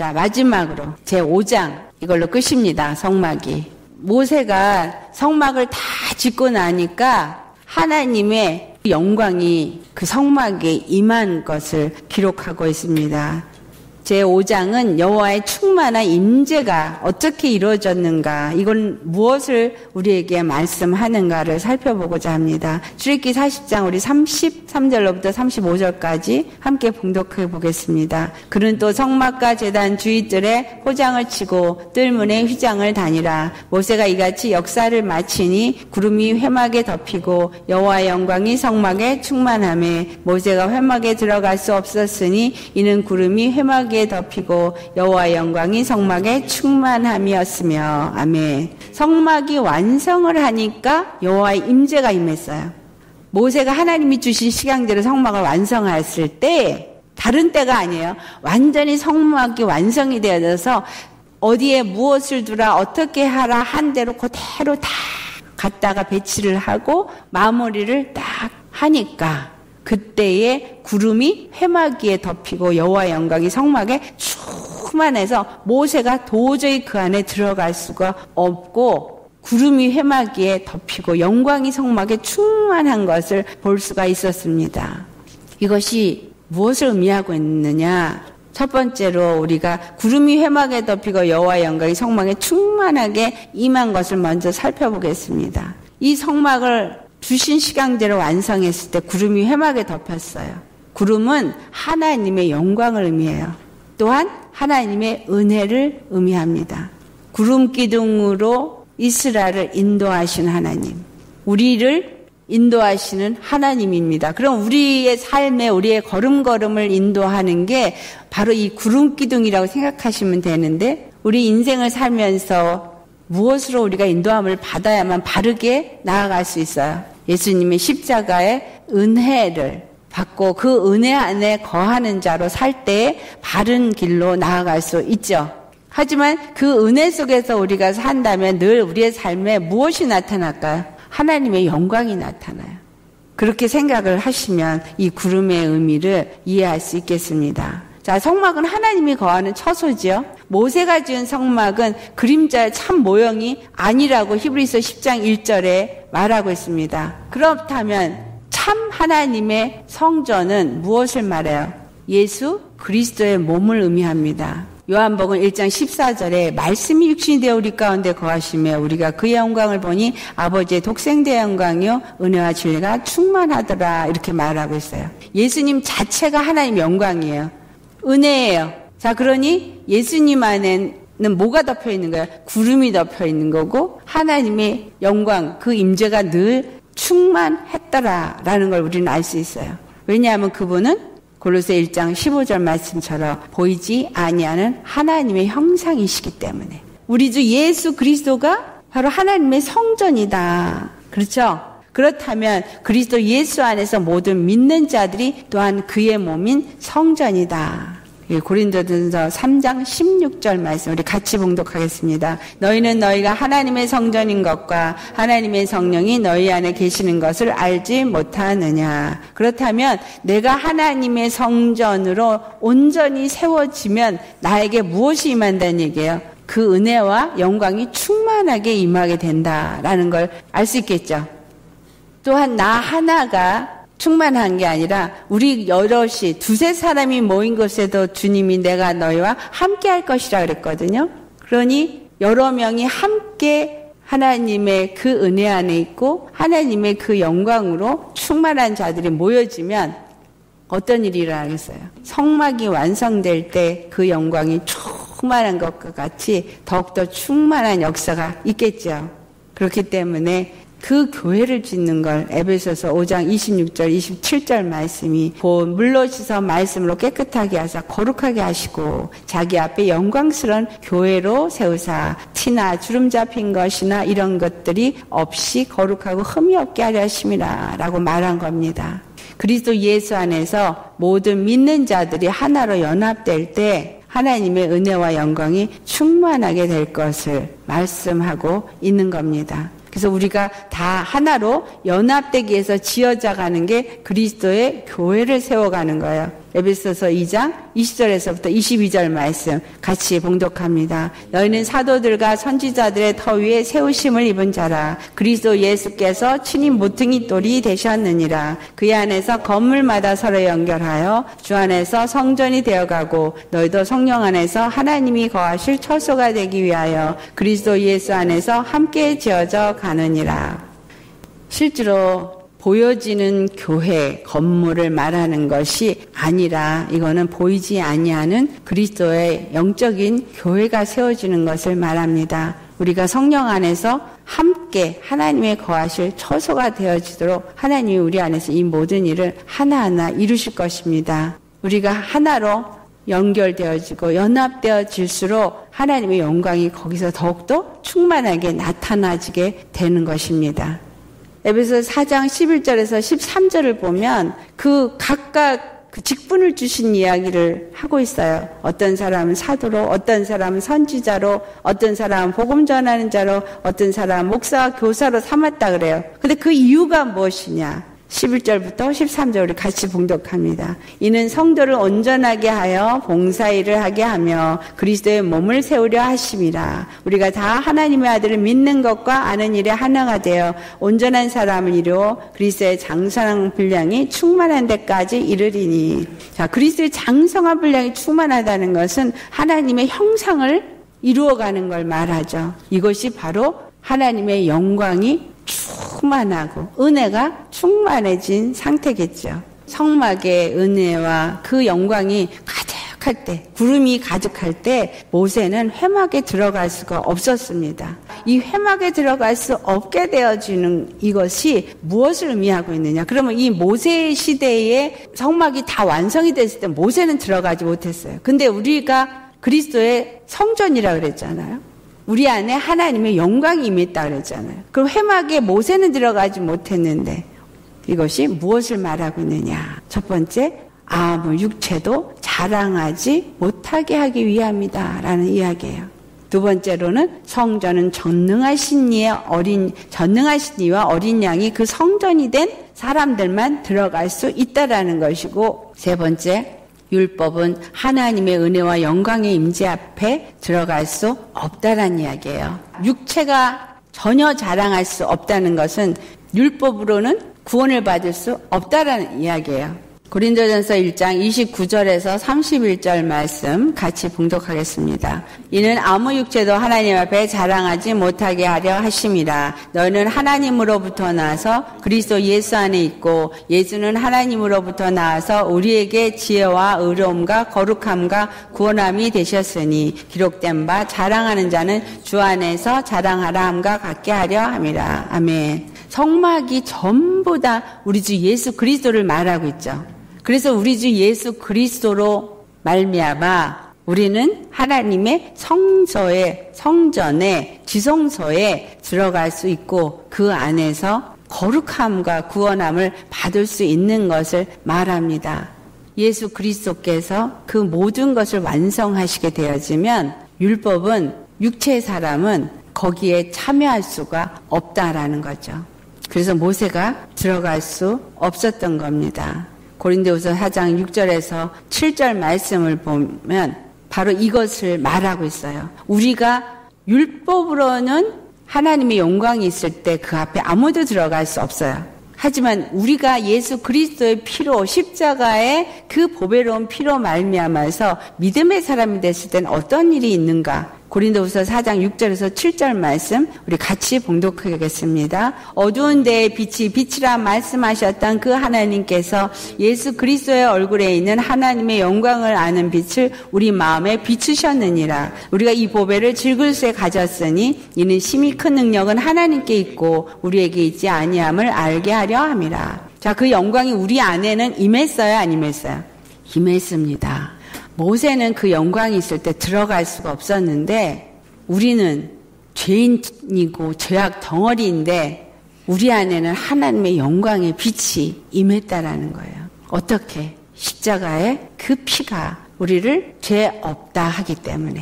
자, 마지막으로 제5장 이걸로 끝입니다. 성막이. 모세가 성막을 다 짓고 나니까 하나님의 영광이 그 성막에 임한 것을 기록하고 있습니다. 제5장은 여호와의 충만한 임재가 어떻게 이루어졌는가, 이건 무엇을 우리에게 말씀하는가를 살펴보고자 합니다. 출애굽기 40장 우리 33절로부터 35절까지 함께 봉독해 보겠습니다. 그는 또 성막과 제단 주위뜰에 호장을 치고 뜰문에 휘장을 다니라. 모세가 이같이 역사를 마치니 구름이 회막에 덮이고 여호와의 영광이 성막에 충만하매 모세가 회막에 들어갈 수 없었으니 이는 구름이 회막에 덮이고 여호와의 영광이 성막에 충만함이었으며. 아멘. 성막이 완성을 하니까 여호와의 임재가 임했어요. 모세가 하나님이 주신 식양대로 성막을 완성했을 때 다른 때가 아니에요. 완전히 성막이 완성이 되어져서 어디에 무엇을 두라 어떻게 하라 한 대로 그대로 다 갖다가 배치를 하고 마무리를 딱 하니까 그때에 구름이 회막 위에 덮이고 여호와의 영광이 성막에 충만해서 모세가 도저히 그 안에 들어갈 수가 없고 구름이 회막 위에 덮이고 영광이 성막에 충만한 것을 볼 수가 있었습니다. 이것이 무엇을 의미하고 있느냐? 첫 번째로 우리가 구름이 회막에 덮이고 여호와의 영광이 성막에 충만하게 임한 것을 먼저 살펴보겠습니다. 이 성막을 주신 식양대로 완성했을 때 구름이 회막에 덮였어요. 구름은 하나님의 영광을 의미해요. 또한 하나님의 은혜를 의미합니다. 구름 기둥으로 이스라엘을 인도하신 하나님, 우리를 인도하시는 하나님입니다. 그럼 우리의 삶에 우리의 걸음걸음을 인도하는 게 바로 이 구름 기둥이라고 생각하시면 되는데, 우리 인생을 살면서 무엇으로 우리가 인도함을 받아야만 바르게 나아갈 수 있어요? 예수님의 십자가의 은혜를 받고 그 은혜 안에 거하는 자로 살 때 바른 길로 나아갈 수 있죠. 하지만 그 은혜 속에서 우리가 산다면 늘 우리의 삶에 무엇이 나타날까요? 하나님의 영광이 나타나요. 그렇게 생각을 하시면 이 구름의 의미를 이해할 수 있겠습니다. 자, 성막은 하나님이 거하는 처소지요. 모세가 지은 성막은 그림자의 참 모형이 아니라고 히브리서 10장 1절에 말하고 있습니다. 그렇다면 참 하나님의 성전은 무엇을 말해요? 예수 그리스도의 몸을 의미합니다. 요한복음 1장 14절에 말씀이 육신이 되어 우리 가운데 거하시며 우리가 그의 영광을 보니 아버지의 독생자의 영광이요 은혜와 진리가 충만하더라, 이렇게 말하고 있어요. 예수님 자체가 하나님의 영광이에요. 은혜예요. 자, 그러니 예수님 안에는 뭐가 덮여 있는 거예요? 구름이 덮여 있는 거고 하나님의 영광, 그 임재가 늘 충만했더라라는 걸 우리는 알 수 있어요. 왜냐하면 그분은 골로새 1장 15절 말씀처럼 보이지 아니하는 하나님의 형상이시기 때문에 우리 주 예수 그리스도가 바로 하나님의 성전이다. 그렇죠? 그렇다면 그리스도 예수 안에서 모든 믿는 자들이 또한 그의 몸인 성전이다. 고린도전서 3장 16절 말씀 우리 같이 봉독하겠습니다. 너희는 너희가 하나님의 성전인 것과 하나님의 성령이 너희 안에 계시는 것을 알지 못하느냐. 그렇다면 내가 하나님의 성전으로 온전히 세워지면 나에게 무엇이 임한다는 얘기예요? 그 은혜와 영광이 충만하게 임하게 된다라는 걸 알 수 있겠죠. 또한 나 하나가 충만한 게 아니라 우리 여럿이 두세 사람이 모인 곳에도 주님이 내가 너희와 함께 할 것이라 그랬거든요. 그러니 여러 명이 함께 하나님의 그 은혜 안에 있고 하나님의 그 영광으로 충만한 자들이 모여지면 어떤 일이 일어나겠어요? 성막이 완성될 때 그 영광이 충만한 것과 같이 더욱더 충만한 역사가 있겠죠. 그렇기 때문에 그 교회를 짓는 걸 에베소서 5장 26절 27절 말씀이 물로 씻어 말씀으로 깨끗하게 하사 거룩하게 하시고 자기 앞에 영광스러운 교회로 세우사 티나 주름 잡힌 것이나 이런 것들이 없이 거룩하고 흠이 없게 하려 하심이라 라고 말한 겁니다. 그리스도 예수 안에서 모든 믿는 자들이 하나로 연합될 때 하나님의 은혜와 영광이 충만하게 될 것을 말씀하고 있는 겁니다. 그래서 우리가 다 하나로 연합되기 위해서 지어져 가는 게 그리스도의 교회를 세워가는 거예요. 에베소서 2장 20절에서부터 22절 말씀 같이 봉독합니다. 너희는 사도들과 선지자들의 터 위에 세우심을 입은 자라. 그리스도 예수께서 친히 모퉁이 돌이 되셨느니라. 그의 안에서 건물마다 서로 연결하여 주 안에서 성전이 되어가고 너희도 성령 안에서 하나님이 거하실 처소가 되기 위하여 그리스도 예수 안에서 함께 지어져 가느니라. 실제로 보여지는 교회 건물을 말하는 것이 아니라 이거는 보이지 아니하는 그리스도의 영적인 교회가 세워지는 것을 말합니다. 우리가 성령 안에서 함께 하나님의 거하실 처소가 되어지도록 하나님이 우리 안에서 이 모든 일을 하나하나 이루실 것입니다. 우리가 하나로 연결되어지고 연합되어질수록 하나님의 영광이 거기서 더욱더 충만하게 나타나지게 되는 것입니다. 에베소서 4장 11절에서 13절을 보면 그 각각 그 직분을 주신 이야기를 하고 있어요. 어떤 사람은 사도로, 어떤 사람은 선지자로, 어떤 사람은 복음 전하는 자로, 어떤 사람은 목사와 교사로 삼았다 그래요. 근데 그 이유가 무엇이냐? 11절부터 13절 우리 같이 봉독합니다. 이는 성도를 온전하게 하여 봉사일을 하게 하며 그리스도의 몸을 세우려 하심이라. 우리가 다 하나님의 아들을 믿는 것과 아는 일에 하나가 되어 온전한 사람을 이루어 그리스도의 장성한 분량이 충만한 데까지 이르리니. 자, 그리스도의 장성한 분량이 충만하다는 것은 하나님의 형상을 이루어가는 걸 말하죠. 이것이 바로 하나님의 영광이 충만하고 은혜가 충만해진 상태겠죠. 성막의 은혜와 그 영광이 가득할 때, 구름이 가득할 때 모세는 회막에 들어갈 수가 없었습니다. 이 회막에 들어갈 수 없게 되어지는 이것이 무엇을 의미하고 있느냐? 그러면 이 모세 시대에 성막이 다 완성이 됐을 때 모세는 들어가지 못했어요. 근데 우리가 그리스도의 성전이라고 그랬잖아요. 우리 안에 하나님의 영광이 임했다 그랬잖아요. 그럼 회막에 모세는 들어가지 못했는데 이것이 무엇을 말하고 있느냐? 첫 번째, 아무 육체도 자랑하지 못하게 하기 위함이다 라는 이야기예요. 두 번째로는 성전은 전능하신 이와 어린 양이 그 성전이 된 사람들만 들어갈 수 있다라는 것이고, 세 번째, 율법은 하나님의 은혜와 영광의 임재 앞에 들어갈 수 없다라는 이야기예요. 육체가 전혀 자랑할 수 없다는 것은 율법으로는 구원을 받을 수 없다라는 이야기예요. 고린도전서 1장 29절에서 31절 말씀 같이 봉독하겠습니다. 이는 아무 육체도 하나님 앞에 자랑하지 못하게 하려 하심이라. 너희는 하나님으로부터 나서 그리스도 예수 안에 있고 예수는 하나님으로부터 나와서 우리에게 지혜와 의로움과 거룩함과 구원함이 되셨으니 기록된 바 자랑하는 자는 주 안에서 자랑하라 함과 같게 하려 함이라. 아멘. 성막이 전부 다 우리 주 예수 그리스도를 말하고 있죠. 그래서 우리 주 예수 그리스도로 말미암아 우리는 하나님의 성전에 지성소에 들어갈 수 있고 그 안에서 거룩함과 구원함을 받을 수 있는 것을 말합니다. 예수 그리스도께서 그 모든 것을 완성하시게 되어지면 율법은 육체의 사람은 거기에 참여할 수가 없다라는 거죠. 그래서 모세가 들어갈 수 없었던 겁니다. 고린도후서 4장 6절에서 7절 말씀을 보면 바로 이것을 말하고 있어요. 우리가 율법으로는 하나님의 영광이 있을 때 그 앞에 아무도 들어갈 수 없어요. 하지만 우리가 예수 그리스도의 피로 십자가의 그 보배로운 피로 말미암아서 믿음의 사람이 됐을 때는 어떤 일이 있는가? 고린도후서 4장 6절에서 7절 말씀 우리 같이 봉독하겠습니다. 어두운 데에 빛이 빛이라 말씀하셨던 그 하나님께서 예수 그리스도의 얼굴에 있는 하나님의 영광을 아는 빛을 우리 마음에 비추셨느니라. 우리가 이 보배를 질그릇에 가졌으니 이는 심히 큰 능력은 하나님께 있고 우리에게 있지 아니함을 알게 하려 함이라. 자, 그 영광이 우리 안에는 임했어요, 안 임했어요? 임했습니다. 모세는 그 영광이 있을 때 들어갈 수가 없었는데 우리는 죄인이고 죄악 덩어리인데 우리 안에는 하나님의 영광의 빛이 임했다라는 거예요. 어떻게? 십자가의 그 피가 우리를 죄 없다 하기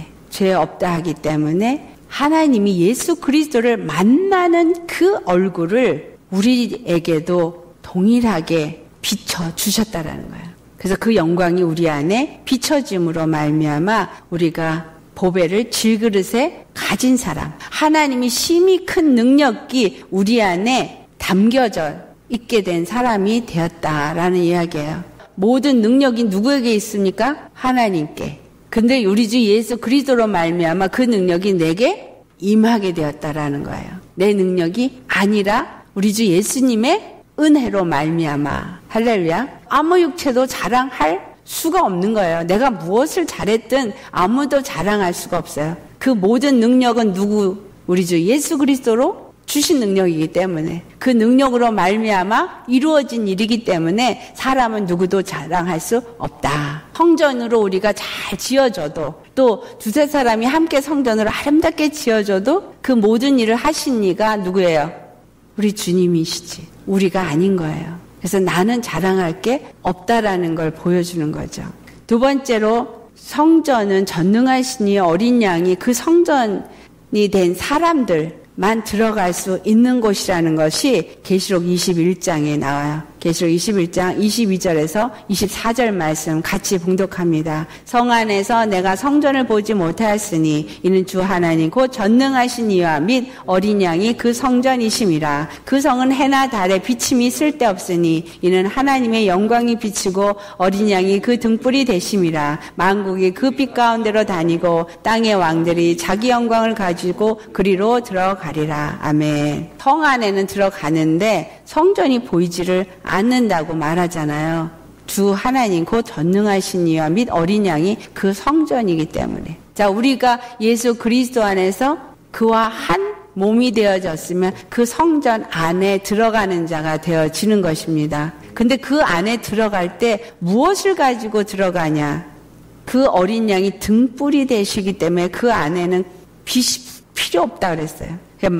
때문에 하나님이 예수 그리스도를 만나는 그 얼굴을 우리에게도 동일하게 비춰주셨다라는 거예요. 그래서 그 영광이 우리 안에 비춰짐으로 말미암아 우리가 보배를 질그릇에 가진 사람, 하나님이 심히 큰 능력이 우리 안에 담겨져 있게 된 사람이 되었다라는 이야기예요. 모든 능력이 누구에게 있습니까? 하나님께. 근데 우리 주 예수 그리스도로 말미암아 그 능력이 내게 임하게 되었다라는 거예요. 내 능력이 아니라 우리 주 예수님의 은혜로 말미암아. 할렐루야. 아무 육체도 자랑할 수가 없는 거예요. 내가 무엇을 잘했든 아무도 자랑할 수가 없어요. 그 모든 능력은 우리 주 예수 그리스도로 주신 능력이기 때문에 그 능력으로 말미암아 이루어진 일이기 때문에 사람은 누구도 자랑할 수 없다. 성전으로 우리가 잘 지어줘도 또 두세 사람이 함께 성전으로 아름답게 지어줘도 그 모든 일을 하신 이가 누구예요? 우리 주님이시지. 우리가 아닌 거예요. 그래서 나는 자랑할 게 없다라는 걸 보여주는 거죠. 두 번째로 성전은 전능하시니 어린 양이 그 성전이 된 사람들만 들어갈 수 있는 곳이라는 것이 계시록 21장에 나와요. 계시록 21장 22절에서 24절 말씀 같이 봉독합니다. 성 안에서 내가 성전을 보지 못하였으니 이는 주 하나님 곧 전능하신 이와 및 어린 양이 그 성전이심이라. 그 성은 해나 달에 비침이 쓸데없으니 이는 하나님의 영광이 비치고 어린 양이 그 등불이 되심이라. 만국이 그 빛 가운데로 다니고 땅의 왕들이 자기 영광을 가지고 그리로 들어가리라. 아멘. 성 안에는 들어가는데 성전이 보이지를 않는다고 말하잖아요. 주 하나님 곧 전능하신 이와 및 어린 양이 그 성전이기 때문에. 자, 우리가 예수 그리스도 안에서 그와 한 몸이 되어졌으면 그 성전 안에 들어가는 자가 되어지는 것입니다. 근데 그 안에 들어갈 때 무엇을 가지고 들어가냐? 그 어린 양이 등불이 되시기 때문에 그 안에는 빛이 필요 없다 그랬어요.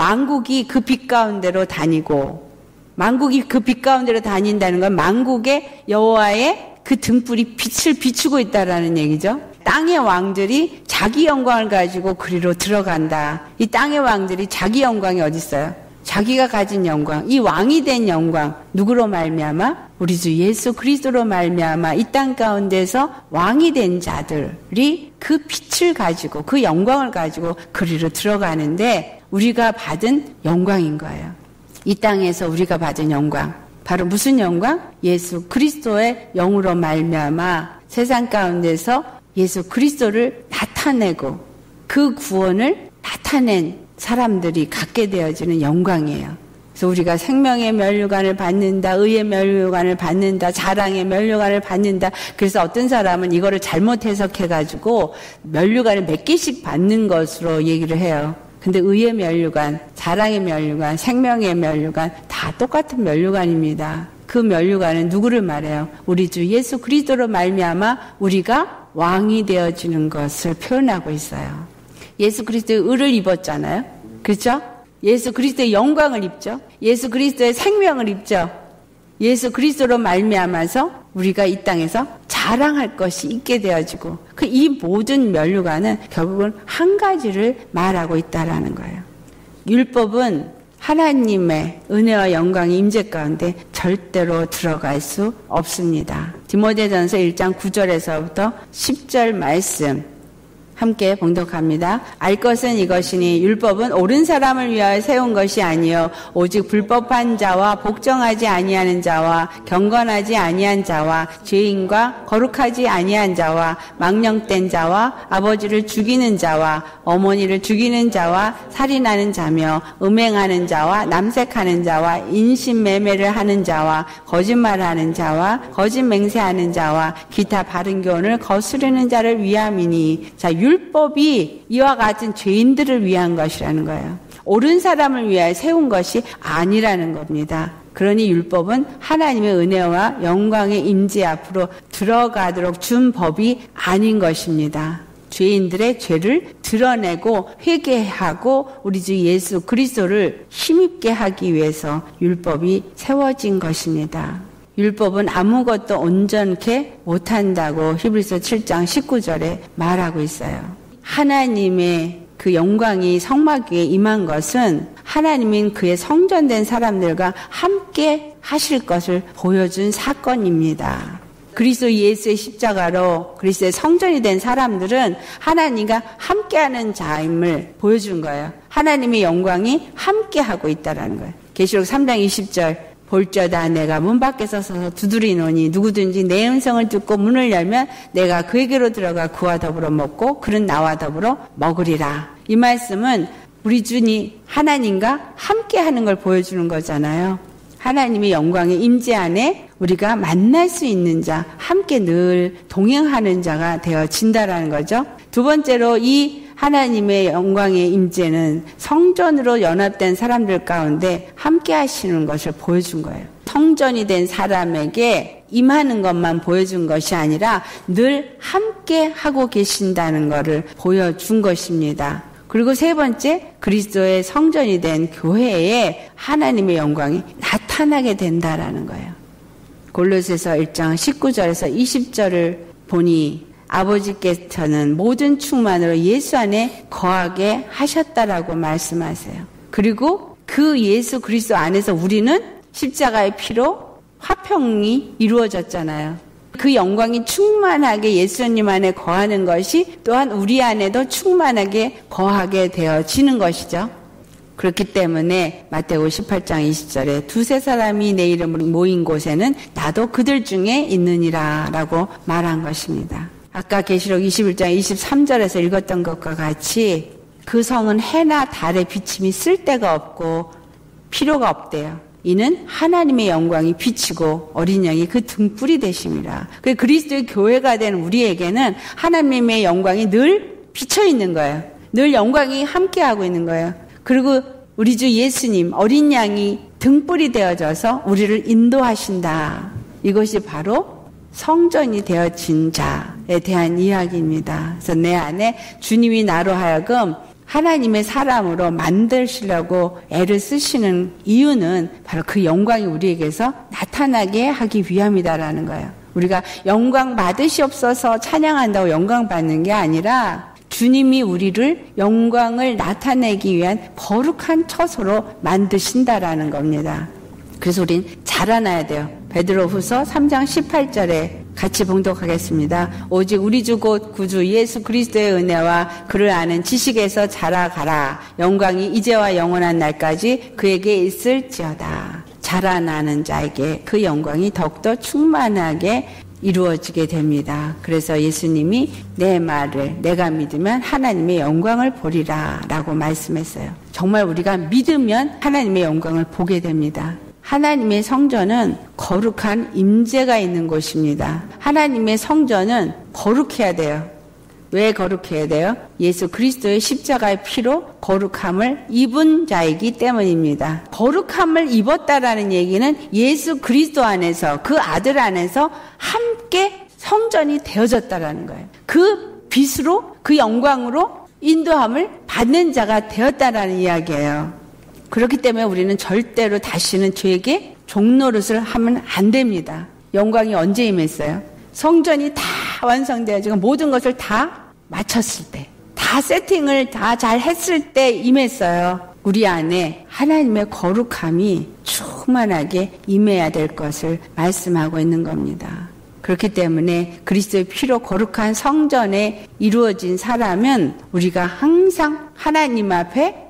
만국이 그 빛 가운데로 다니고, 만국이 그 빛 가운데로 다닌다는 건 만국의 여호와의 그 등불이 빛을 비추고 있다라는 얘기죠. 땅의 왕들이 자기 영광을 가지고 그리로 들어간다. 이 땅의 왕들이 자기 영광이 어디 있어요? 자기가 가진 영광, 이 왕이 된 영광, 누구로 말미암아? 우리 주 예수 그리스도로 말미암아 이 땅 가운데서 왕이 된 자들이 그 빛을 가지고 그 영광을 가지고 그리로 들어가는데 우리가 받은 영광인 거예요. 이 땅에서 우리가 받은 영광, 바로 무슨 영광? 예수 그리스도의 영으로 말미암아 세상 가운데서 예수 그리스도를 나타내고 그 구원을 나타낸 사람들이 갖게 되어지는 영광이에요. 그래서 우리가 생명의 면류관을 받는다, 의의 면류관을 받는다, 자랑의 면류관을 받는다. 그래서 어떤 사람은 이거를 잘못 해석해가지고 면류관을 몇 개씩 받는 것으로 얘기를 해요. 근데 의의 면류관, 자랑의 면류관, 생명의 면류관 다 똑같은 면류관입니다. 그 면류관은 누구를 말해요? 우리 주 예수 그리스도로 말미암아 우리가 왕이 되어지는 것을 표현하고 있어요. 예수 그리스도의 의를 입었잖아요. 그렇죠? 예수 그리스도의 영광을 입죠. 예수 그리스도의 생명을 입죠. 예수 그리스도로 말미암아서 우리가 이 땅에서 자랑할 것이 있게 되어지고 이 모든 면류관은 결국은 한 가지를 말하고 있다라는 거예요. 율법은 하나님의 은혜와 영광의 임재 가운데 절대로 들어갈 수 없습니다. 디모데전서 1장 9절에서부터 10절 말씀 함께 봉독합니다. 알 것은 이것이니 율법은 옳은 사람을 위하여 세운 것이 아니요 오직 불법한 자와 복종하지 아니하는 자와 경건하지 아니한 자와 죄인과 거룩하지 아니한 자와 망령된 자와 아버지를 죽이는 자와 어머니를 죽이는 자와 살인하는 자며 음행하는 자와 남색하는 자와 인신매매를 하는 자와 거짓말하는 자와 거짓 맹세하는 자와 기타 바른 교훈을 거스르는 자를 위함이니. 자, 율법이 이와 같은 죄인들을 위한 것이라는 거예요. 옳은 사람을 위하여 세운 것이 아니라는 겁니다. 그러니 율법은 하나님의 은혜와 영광의 임재 앞으로 들어가도록 준 법이 아닌 것입니다. 죄인들의 죄를 드러내고 회개하고 우리 주 예수 그리스도를 힘입게 하기 위해서 율법이 세워진 것입니다. 율법은 아무것도 온전케 못한다고 히브리서 7장 19절에 말하고 있어요. 하나님의 그 영광이 성막 위에 임한 것은 하나님인 그의 성전된 사람들과 함께 하실 것을 보여준 사건입니다. 그리스도 예수의 십자가로 그리스도의 성전이 된 사람들은 하나님과 함께하는 자임을 보여준 거예요. 하나님의 영광이 함께하고 있다는 거예요. 계시록 3장 20절 볼저다 내가 문 밖에서 서서 두드리노니 누구든지 내 음성을 듣고 문을 열면 내가 그에게로 들어가 그와 더불어 먹고 그는 나와 더불어 먹으리라. 이 말씀은 우리 주님 하나님과 함께하는 걸 보여주는 거잖아요. 하나님의 영광의 임재 안에 우리가 만날 수 있는 자, 함께 늘 동행하는 자가 되어진다라는 거죠. 두 번째로 이 하나님의 영광의 임재는 성전으로 연합된 사람들 가운데 함께 하시는 것을 보여준 거예요. 성전이 된 사람에게 임하는 것만 보여준 것이 아니라 늘 함께 하고 계신다는 것을 보여준 것입니다. 그리고 세 번째, 그리스도의 성전이 된 교회에 하나님의 영광이 나타나게 된다라는 거예요. 골로새서 1장 19절에서 20절을 보니 아버지께서는 모든 충만으로 예수 안에 거하게 하셨다라고 말씀하세요. 그리고 그 예수 그리스도 안에서 우리는 십자가의 피로 화평이 이루어졌잖아요. 그 영광이 충만하게 예수님 안에 거하는 것이 또한 우리 안에도 충만하게 거하게 되어지는 것이죠. 그렇기 때문에 마태복음 18장 20절에 두세 사람이 내 이름으로 모인 곳에는 나도 그들 중에 있느니라 라고 말한 것입니다. 아까 계시록 21장 23절에서 읽었던 것과 같이 그 성은 해나 달의 비침이 쓸데가 없고 필요가 없대요. 이는 하나님의 영광이 비치고 어린 양이 그 등불이 되심이라. 그리스도의 교회가 된 우리에게는 하나님의 영광이 늘 비쳐 있는 거예요. 늘 영광이 함께하고 있는 거예요. 그리고 우리 주 예수님 어린 양이 등불이 되어져서 우리를 인도하신다. 이것이 바로 성전이 되어진 자에 대한 이야기입니다. 그래서 내 안에 주님이 나로 하여금 하나님의 사람으로 만드시려고 애를 쓰시는 이유는 바로 그 영광이 우리에게서 나타나게 하기 위함이다라는 거예요. 우리가 영광 받으시옵소서 찬양한다고 영광 받는 게 아니라 주님이 우리를 영광을 나타내기 위한 거룩한 처소로 만드신다라는 겁니다. 그래서 우린 자라나야 돼요. 베드로후서 3장 18절에 같이 봉독하겠습니다. 오직 우리 주 곧 구주 예수 그리스도의 은혜와 그를 아는 지식에서 자라가라. 영광이 이제와 영원한 날까지 그에게 있을지어다. 자라나는 자에게 그 영광이 더욱더 충만하게 이루어지게 됩니다. 그래서 예수님이 내 말을 내가 믿으면 하나님의 영광을 보리라 라고 말씀했어요. 정말 우리가 믿으면 하나님의 영광을 보게 됩니다. 하나님의 성전은 거룩한 임재가 있는 곳입니다. 하나님의 성전은 거룩해야 돼요. 왜 거룩해야 돼요? 예수 그리스도의 십자가의 피로 거룩함을 입은 자이기 때문입니다. 거룩함을 입었다라는 얘기는 예수 그리스도 안에서 그 아들 안에서 함께 성전이 되어졌다라는 거예요. 그 빛으로 그 영광으로 인도함을 받는 자가 되었다라는 이야기예요. 그렇기 때문에 우리는 절대로 다시는 죄에게 종노릇을 하면 안 됩니다. 영광이 언제 임했어요? 성전이 다 완성되어지고 모든 것을 다 마쳤을 때, 다 세팅을 다 잘 했을 때 임했어요. 우리 안에 하나님의 거룩함이 충만하게 임해야 될 것을 말씀하고 있는 겁니다. 그렇기 때문에 그리스도의 피로 거룩한 성전에 이루어진 사람은 우리가 항상 하나님 앞에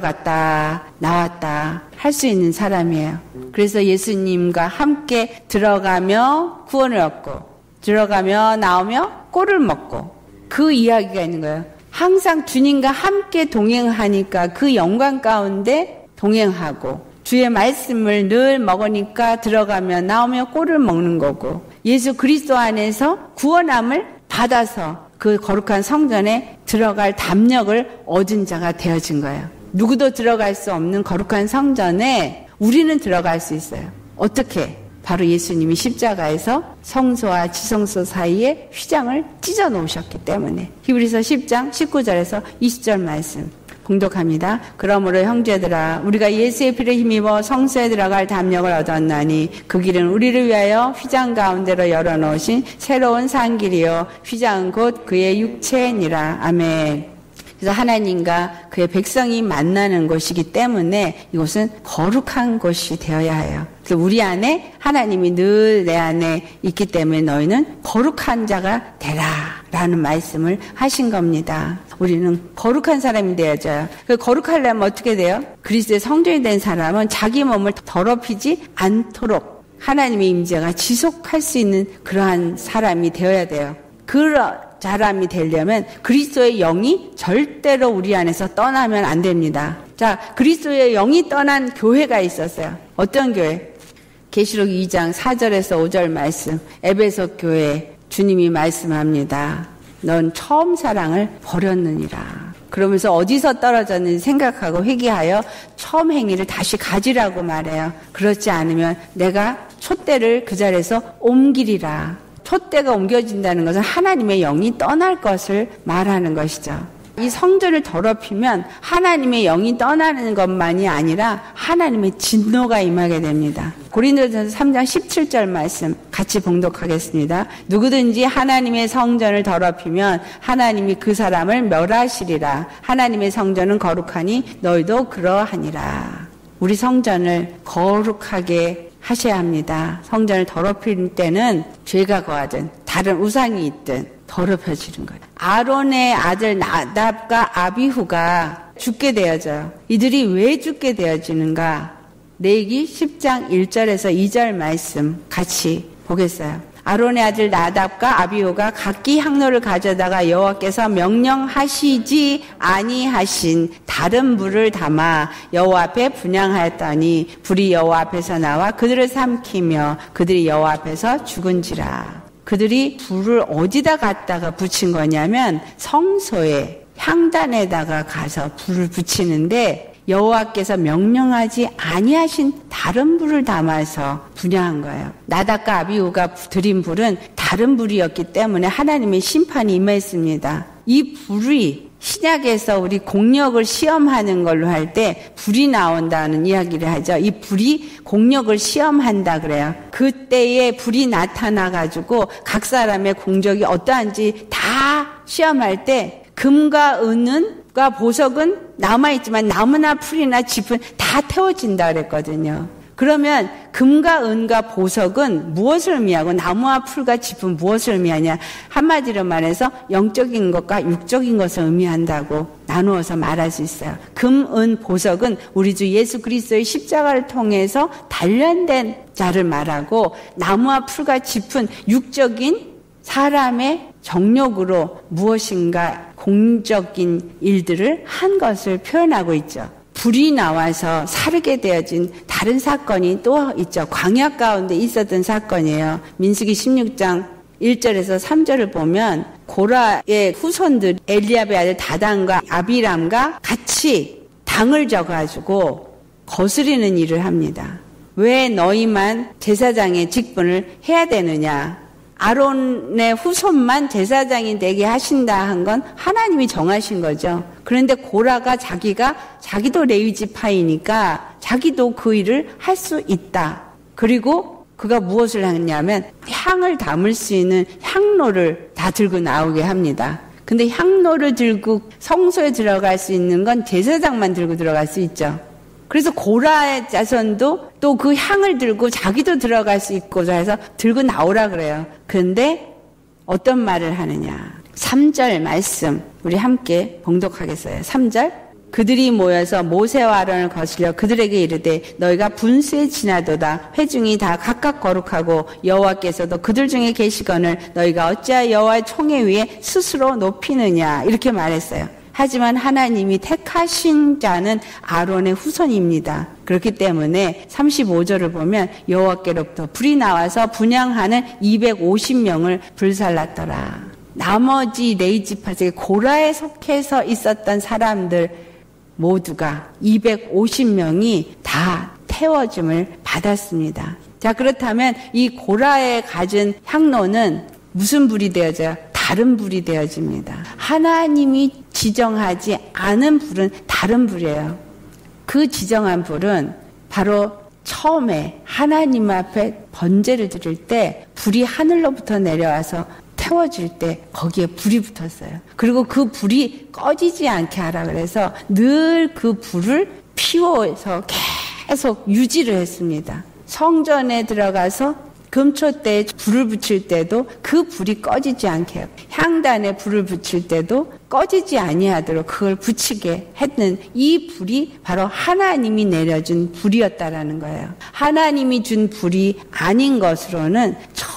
들어갔다 나왔다 할 수 있는 사람이에요. 그래서 예수님과 함께 들어가며 구원을 얻고 들어가며 나오며 꼴을 먹고 그 이야기가 있는 거예요. 항상 주님과 함께 동행하니까 그 영광 가운데 동행하고 주의 말씀을 늘 먹으니까 들어가며 나오며 꼴을 먹는 거고 예수 그리스도 안에서 구원함을 받아서 그 거룩한 성전에 들어갈 담력을 얻은 자가 되어진 거예요. 누구도 들어갈 수 없는 거룩한 성전에 우리는 들어갈 수 있어요. 어떻게? 바로 예수님이 십자가에서 성소와 지성소 사이에 휘장을 찢어 놓으셨기 때문에. 히브리서 10장 19절에서 20절 말씀 봉독합니다. 그러므로 형제들아 우리가 예수의 피를 힘입어 성소에 들어갈 담력을 얻었나니 그 길은 우리를 위하여 휘장 가운데로 열어놓으신 새로운 산 길이요 휘장은 곧 그의 육체니라. 아멘. 그래서 하나님과 그의 백성이 만나는 곳이기 때문에 이곳은 거룩한 곳이 되어야 해요. 그래서 우리 안에 하나님이 늘 내 안에 있기 때문에 너희는 거룩한 자가 되라 라는 말씀을 하신 겁니다. 우리는 거룩한 사람이 되어져요. 거룩하려면 어떻게 돼요? 그리스도의 성전이 된 사람은 자기 몸을 더럽히지 않도록 하나님의 임재가 지속할 수 있는 그러한 사람이 되어야 돼요. 그런 사람이 되려면 그리스도의 영이 절대로 우리 안에서 떠나면 안 됩니다. 자, 그리스도의 영이 떠난 교회가 있었어요. 어떤 교회? 계시록 2장 4절에서 5절 말씀, 에베소 교회 주님이 말씀합니다. 넌 처음 사랑을 버렸느니라. 그러면서 어디서 떨어졌는지 생각하고 회개하여 처음 행위를 다시 가지라고 말해요. 그렇지 않으면 내가 촛대를 그 자리에서 옮기리라. 촛대가 옮겨진다는 것은 하나님의 영이 떠날 것을 말하는 것이죠. 이 성전을 더럽히면 하나님의 영이 떠나는 것만이 아니라 하나님의 진노가 임하게 됩니다. 고린도전서 3장 17절 말씀 같이 봉독하겠습니다. 누구든지 하나님의 성전을 더럽히면 하나님이 그 사람을 멸하시리라. 하나님의 성전은 거룩하니 너희도 그러하니라. 우리 성전을 거룩하게 하셔야 합니다. 성전을 더럽힐 때는 죄가 거하든 다른 우상이 있든 더럽혀지는 거예요. 아론의 아들 나답과 아비후가 죽게 되어져요. 이들이 왜 죽게 되어지는가? 레위기 10장 1절에서 2절 말씀 같이 보겠어요. 아론의 아들 나답과 아비후가 각기 향로를 가져다가 여호와께서 명령하시지 아니하신 다른 불을 담아 여호와 앞에 분향하였더니 불이 여호와 앞에서 나와 그들을 삼키며 그들이 여호와 앞에서 죽은지라. 그들이 불을 어디다 갖다가 붙인 거냐면 성소에 향단에다가 가서 불을 붙이는데 여호와께서 명령하지 아니하신 다른 불을 담아서 분향한 거예요. 나답과 아비후가 드린 불은 다른 불이었기 때문에 하나님의 심판이 임했습니다. 이 불이 신약에서 우리 공력을 시험하는 걸로 할 때 불이 나온다는 이야기를 하죠. 이 불이 공력을 시험한다 그래요. 그때에 불이 나타나가지고 각 사람의 공적이 어떠한지 다 시험할 때 금과 은은 과 보석은 남아있지만 나무나 풀이나 짚은 다 태워진다 그랬거든요. 그러면 금과 은과 보석은 무엇을 의미하고 나무와 풀과 짚은 무엇을 의미하냐? 한마디로 말해서 영적인 것과 육적인 것을 의미한다고 나누어서 말할 수 있어요. 금, 은, 보석은 우리 주 예수 그리스도의 십자가를 통해서 단련된 자를 말하고 나무와 풀과 짚은 육적인 사람의 정욕으로 무엇인가 공적인 일들을 한 것을 표현하고 있죠. 불이 나와서 사르게 되어진 다른 사건이 또 있죠. 광야 가운데 있었던 사건이에요. 민수기 16장 1절에서 3절을 보면 고라의 후손들 엘리압의 아들 다단과 아비람과 같이 당을 져가지고 거스리는 일을 합니다. 왜 너희만 제사장의 직분을 해야 되느냐? 아론의 후손만 제사장이 되게 하신다 한 건 하나님이 정하신 거죠. 그런데 고라가 자기도 레위 지파이니까 자기도 그 일을 할 수 있다. 그리고 그가 무엇을 하냐면 향을 담을 수 있는 향로를 다 들고 나오게 합니다. 근데 향로를 들고 성소에 들어갈 수 있는 건 제사장만 들고 들어갈 수 있죠. 그래서 고라의 자손도 또 그 향을 들고 자기도 들어갈 수 있고자 해서 들고 나오라 그래요. 그런데 어떤 말을 하느냐. 3절 말씀 우리 함께 봉독하겠어요. 3절 그들이 모여서 모세와 아론을 거슬려 그들에게 이르되 너희가 분수에 지나도다 회중이 다 각각 거룩하고 여호와께서도 그들 중에 계시거늘 너희가 어찌하여 여호와의 총회 위에 스스로 높이느냐 이렇게 말했어요. 하지만 하나님이 택하신 자는 아론의 후손입니다. 그렇기 때문에 35절을 보면 여호와께로부터 불이 나와서 분향하는 250명을 불살랐더라. 나머지 레위 지파 중에 고라에 속해서 있었던 사람들 모두가 250명이 다 태워줌을 받았습니다. 자, 그렇다면 이 고라에 가진 향로는 무슨 불이 되어져요? 다른 불이 되어집니다. 하나님이 지정하지 않은 불은 다른 불이에요. 그 지정한 불은 바로 처음에 하나님 앞에 번제를 드릴 때 불이 하늘로부터 내려와서 태워줄 때 거기에 불이 붙었어요. 그리고 그 불이 꺼지지 않게 하라 그래서 늘 그 불을 피워서 계속 유지를 했습니다. 성전에 들어가서 금초대에 불을 붙일 때도 그 불이 꺼지지 않게 해요. 향단에 불을 붙일 때도 꺼지지 아니하도록 그걸 붙이게 했는 이 불이 바로 하나님이 내려준 불이었다라는 거예요. 하나님이 준 불이 아닌 것으로는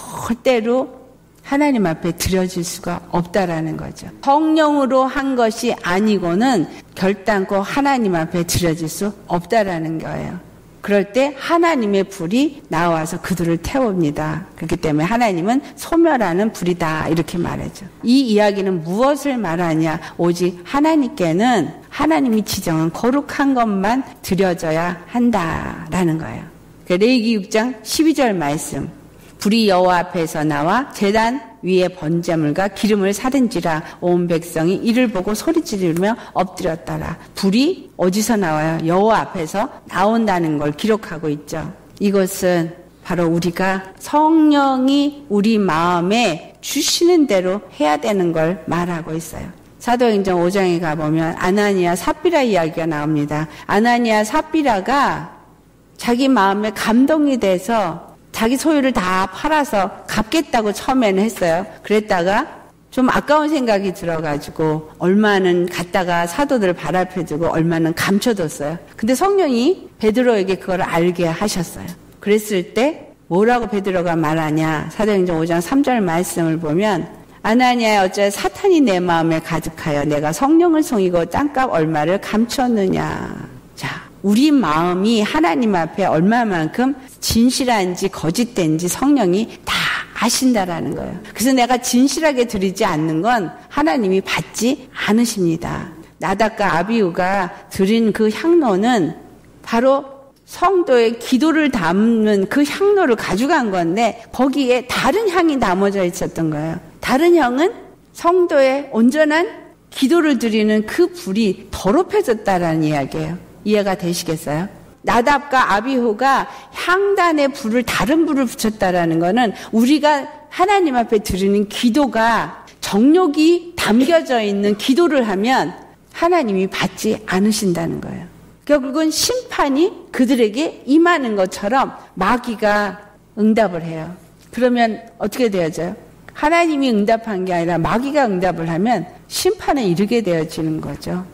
절대로 하나님 앞에 드려질 수가 없다라는 거죠. 성령으로 한 것이 아니고는 결단코 하나님 앞에 드려질 수 없다라는 거예요. 그럴 때 하나님의 불이 나와서 그들을 태웁니다. 그렇기 때문에 하나님은 소멸하는 불이다 이렇게 말하죠. 이 이야기는 무엇을 말하냐? 오직 하나님께는 하나님이 지정한 거룩한 것만 드려져야 한다라는 거예요. 레위기 6장 12절 말씀. 불이 여호와 앞에서 나와 제단 위에 번제물과 기름을 사른지라 온 백성이 이를 보고 소리 지르며 엎드렸더라. 불이 어디서 나와요? 여호와 앞에서 나온다는 걸 기록하고 있죠. 이것은 바로 우리가 성령이 우리 마음에 주시는 대로 해야 되는 걸 말하고 있어요. 사도행전 5장에 가보면 아나니아 삽비라 이야기가 나옵니다. 아나니아 삽비라가 자기 마음에 감동이 돼서 자기 소유를 다 팔아서 갚겠다고 처음에는 했어요. 그랬다가 좀 아까운 생각이 들어가지고 얼마는 갖다가 사도들을 발 앞에 두고 얼마는 감춰뒀어요. 근데 성령이 베드로에게 그걸 알게 하셨어요. 그랬을 때 뭐라고 베드로가 말하냐? 사도행전 5장 3절 말씀을 보면 아나니아 어째 사탄이 내 마음에 가득하여 내가 성령을 속이고 땅값 얼마를 감췄느냐. 자, 우리 마음이 하나님 앞에 얼마만큼 진실한지 거짓된지 성령이 다 아신다라는 거예요. 그래서 내가 진실하게 드리지 않는 건 하나님이 받지 않으십니다. 나답과 아비후가 드린 그 향로는 바로 성도의 기도를 담는 그 향로를 가져간 건데 거기에 다른 향이 담아져 있었던 거예요. 다른 향은 성도의 온전한 기도를 드리는 그 불이 더럽혀졌다라는 이야기예요. 이해가 되시겠어요? 나답과 아비후가 향단에 불을 다른 불을 붙였다라는 거는 우리가 하나님 앞에 드리는 기도가 정욕이 담겨져 있는 기도를 하면 하나님이 받지 않으신다는 거예요. 결국은 심판이 그들에게 임하는 것처럼 마귀가 응답을 해요. 그러면 어떻게 되어져요? 하나님이 응답한 게 아니라 마귀가 응답을 하면 심판에 이르게 되어지는 거죠.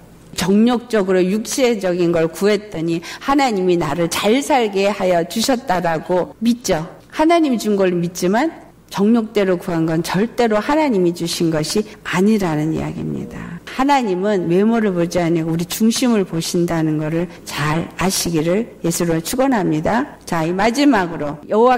정욕적으로 육체적인 걸 구했더니 하나님이 나를 잘 살게 하여 주셨다라고 믿죠. 하나님이 준 걸 믿지만 정욕대로 구한 건 절대로 하나님이 주신 것이 아니라는 이야기입니다. 하나님은 외모를 보지 아니고 우리 중심을 보신다는 것을 잘 아시기를 예수로 축원합니다. 자, 이 마지막으로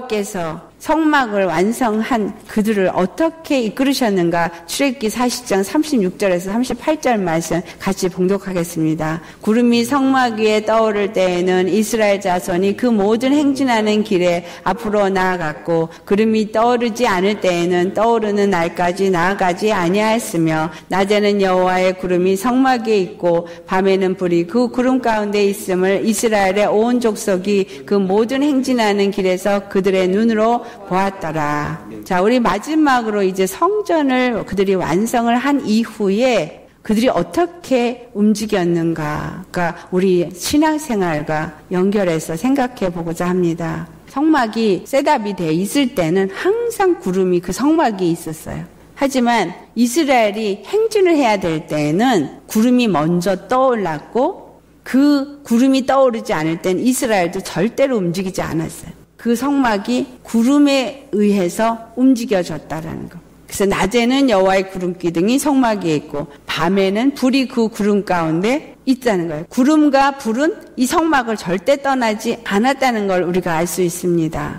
여호와께서 성막을 완성한 그들을 어떻게 이끌으셨는가 출애굽기 40장 36절에서 38절 말씀 같이 봉독하겠습니다. 구름이 성막 위에 떠오를 때에는 이스라엘 자손이 그 모든 행진하는 길에 앞으로 나아갔고 구름이 떠오르지 않을 때에는 떠오르는 날까지 나아가지 아니하였으며 낮에는 여호와의 구름이 성막 위에 있고 밤에는 불이 그 구름 가운데 있음을 이스라엘의 온 족속이 그 모든 행진하는 길에서 그들의 눈으로 보았더라. 자, 우리 마지막으로 이제 성전을 그들이 완성을 한 이후에 그들이 어떻게 움직였는가, 그러니까 우리 신앙생활과 연결해서 생각해 보고자 합니다. 성막이 셋업이 돼 있을 때는 항상 구름이 그 성막이 있었어요. 하지만 이스라엘이 행진을 해야 될 때에는 구름이 먼저 떠올랐고 그 구름이 떠오르지 않을 땐 이스라엘도 절대로 움직이지 않았어요. 그 성막이 구름에 의해서 움직여졌다라는 거. 그래서 낮에는 여호와의 구름 기둥이 성막 위에 있고 밤에는 불이 그 구름 가운데 있다는 거예요. 구름과 불은 이 성막을 절대 떠나지 않았다는 걸 우리가 알 수 있습니다.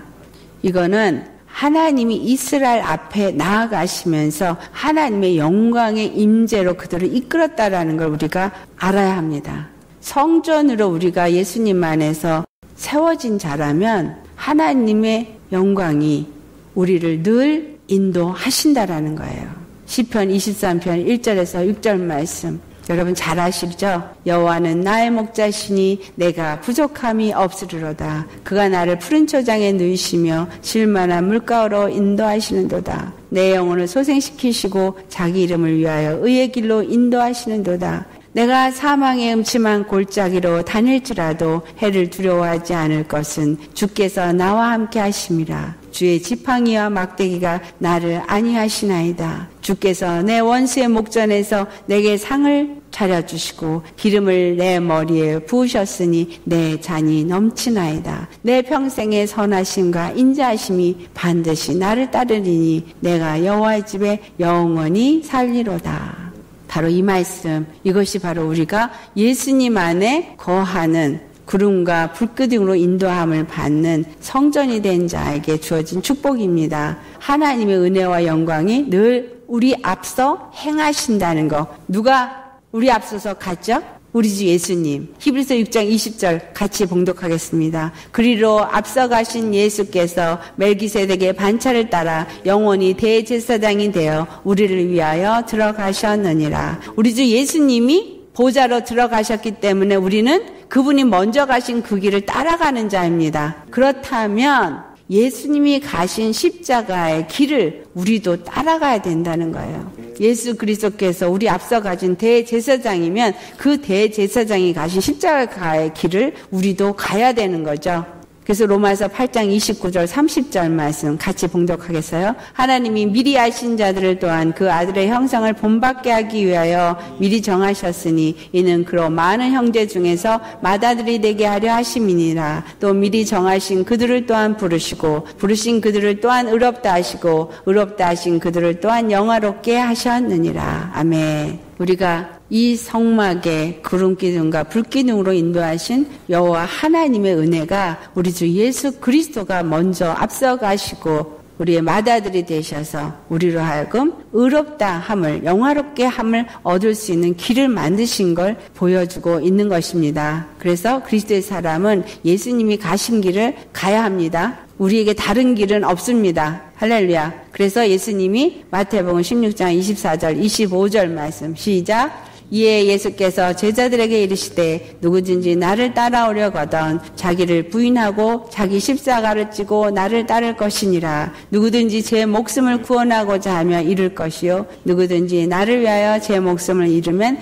이거는 하나님이 이스라엘 앞에 나아가시면서 하나님의 영광의 임재로 그들을 이끌었다라는 걸 우리가 알아야 합니다. 성전으로 우리가 예수님 안에서 세워진 자라면 하나님의 영광이 우리를 늘 인도하신다라는 거예요. 시편 23편 1절에서 6절 말씀. 여러분 잘 아시죠? 여호와는 나의 목자시니 내가 부족함이 없으리로다. 그가 나를 푸른 초장에 누이시며 쉴만한 물가로 인도하시는도다. 내 영혼을 소생시키시고 자기 이름을 위하여 의의 길로 인도하시는도다. 내가 사망의 음침한 골짜기로 다닐지라도 해를 두려워하지 않을 것은 주께서 나와 함께 하심이라. 주의 지팡이와 막대기가 나를 안위하시나이다. 주께서 내 원수의 목전에서 내게 상을 차려주시고 기름을 내 머리에 부으셨으니 내 잔이 넘치나이다. 내 평생의 선하심과 인자하심이 반드시 나를 따르리니 내가 여호와의 집에 영원히 살리로다. 바로 이 말씀, 이것이 바로 우리가 예수님 안에 거하는 구름과 불기둥으로 인도함을 받는 성전이 된 자에게 주어진 축복입니다. 하나님의 은혜와 영광이 늘 우리 앞서 행하신다는 거. 누가 우리 앞서서 갔죠? 우리 주 예수님. 히브리서 6장 20절 같이 봉독하겠습니다. 그리로 앞서가신 예수께서 멜기세덱의 반차를 따라 영원히 대제사장이 되어 우리를 위하여 들어가셨느니라. 우리 주 예수님이 보좌로 들어가셨기 때문에 우리는 그분이 먼저 가신 그 길을 따라가는 자입니다. 그렇다면 예수님이 가신 십자가의 길을 우리도 따라가야 된다는 거예요. 예수 그리스도께서 우리 앞서 가신 대제사장이면 그 대제사장이 가신 십자가의 길을 우리도 가야 되는 거죠. 그래서 로마서 8장 29절 30절 말씀 같이 봉독하겠어요? 하나님이 미리 아신 자들을 또한 그 아들의 형상을 본받게 하기 위하여 미리 정하셨으니 이는 그로 많은 형제 중에서 맏아들이 되게 하려 하심이니라. 또 미리 정하신 그들을 또한 부르시고 부르신 그들을 또한 의롭다 하시고 의롭다 하신 그들을 또한 영화롭게 하셨느니라. 아멘. 우리가 이 성막의 구름기둥과 불기둥으로 인도하신 여호와 하나님의 은혜가 우리 주 예수 그리스도가 먼저 앞서가시고 우리의 맏아들이 되셔서 우리로 하여금 의롭다 함을, 영화롭게 함을 얻을 수 있는 길을 만드신 걸 보여주고 있는 것입니다. 그래서 그리스도의 사람은 예수님이 가신 길을 가야 합니다. 우리에게 다른 길은 없습니다. 할렐루야. 그래서 예수님이 마태복음 16장 24절 25절 말씀 시작. 이에 예수께서 제자들에게 이르시되 누구든지 나를 따라오려거든 자기를 부인하고 자기 십자가를 지고 나를 따를 것이니라. 누구든지 제 목숨을 구원하고자 하며 잃을 것이요 누구든지 나를 위하여 제 목숨을 잃으면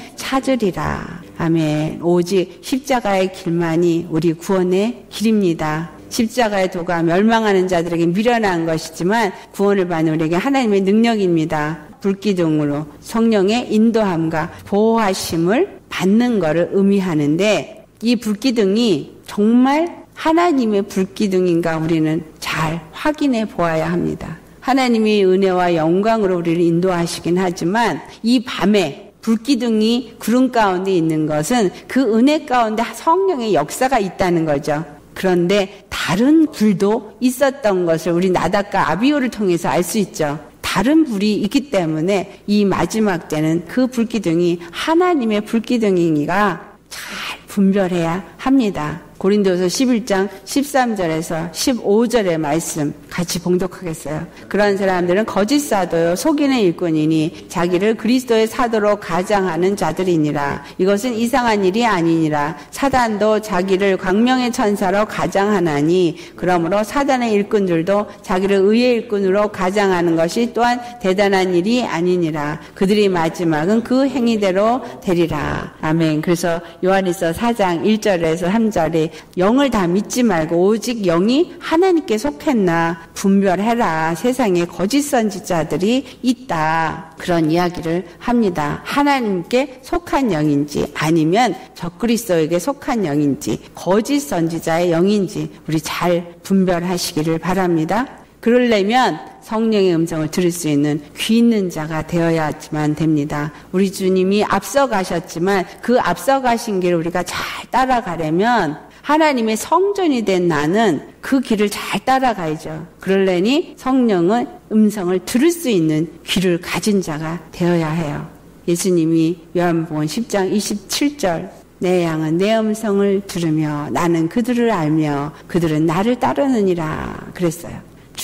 찾으리라. 아멘. 오직 십자가의 길만이 우리 구원의 길입니다. 십자가의 도가 멸망하는 자들에게 미련한 것이지만 구원을 받는 우리에게 하나님의 능력입니다. 불기둥으로 성령의 인도함과 보호하심을 받는 것을 의미하는데 이 불기둥이 정말 하나님의 불기둥인가 우리는 잘 확인해 보아야 합니다. 하나님이 은혜와 영광으로 우리를 인도하시긴 하지만 이 밤에 불기둥이 구름 가운데 있는 것은 그 은혜 가운데 성령의 역사가 있다는 거죠. 그런데 다른 불도 있었던 것을 우리 나답과 아비후를 통해서 알 수 있죠. 다른 불이 있기 때문에 이 마지막 때는 그 불기둥이 하나님의 불기둥이니까 잘 분별해야 합니다. 고린도서 11장 13절에서 15절의 말씀 같이 봉독하겠어요. 그런 사람들은 거짓 사도요 속이는 일꾼이니 자기를 그리스도의 사도로 가장하는 자들이니라. 이것은 이상한 일이 아니니라. 사단도 자기를 광명의 천사로 가장하나니 그러므로 사단의 일꾼들도 자기를 의의 일꾼으로 가장하는 것이 또한 대단한 일이 아니니라. 그들이 마지막은 그 행위대로 되리라. 아멘. 그래서 요한일서 4장 1절에서 3절에 영을 다 믿지 말고 오직 영이 하나님께 속했나 분별해라. 세상에 거짓 선지자들이 있다. 그런 이야기를 합니다. 하나님께 속한 영인지 아니면 적그리스도에게 속한 영인지 거짓 선지자의 영인지 우리 잘 분별하시기를 바랍니다. 그러려면 성령의 음성을 들을 수 있는 귀 있는 자가 되어야지만 됩니다. 우리 주님이 앞서가셨지만 그 앞서가신 길을 우리가 잘 따라가려면 하나님의 성전이 된 나는 그 길을 잘 따라가야죠. 그러려니 성령은 음성을 들을 수 있는 귀를 가진 자가 되어야 해요. 예수님이 요한복음 10장 27절 내 양은 내 음성을 들으며 나는 그들을 알며 그들은 나를 따르느니라 그랬어요.